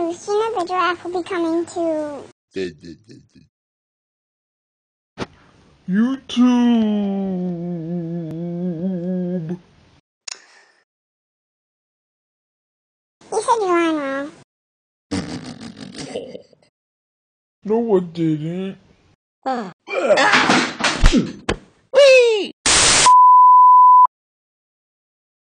Lucina the giraffe will be coming to YouTube. You said your line wrong. No, I didn't.